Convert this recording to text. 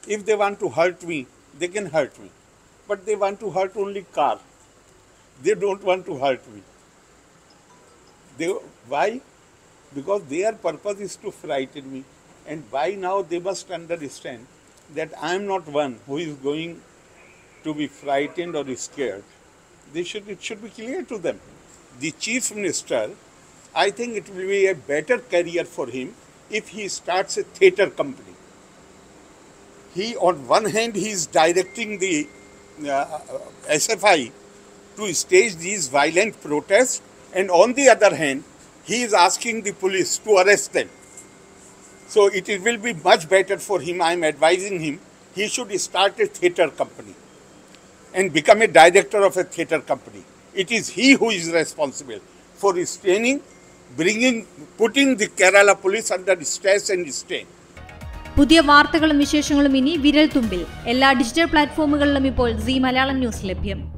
If they want to hurt me, they can hurt me. But they want to hurt only car. They don't want to hurt me. Why? Because their purpose is to frighten me. And by now they must understand that I am not one who is going to be frightened or scared. It should be clear to them. The Chief Minister, I think it will be a better career for him if he starts a theatre company. On one hand, he is directing the SFI to stage these violent protests, and on the other hand, he is asking the police to arrest them. So it will be much better for him. I am advising him, he should start a theatre company and become a director of a theatre company. It is he who is responsible for restraining, putting the Kerala police under stress and strain. പുതിയ വാർത്തകളും വിശേഷങ്ങളും ഇനി വിരൽ തുമ്പിൽ എല്ലാ digital പ്ലാറ്റ്ഫോമുകളിലും ഇപ്പോൾ see Malayalam news ലഭ്യം.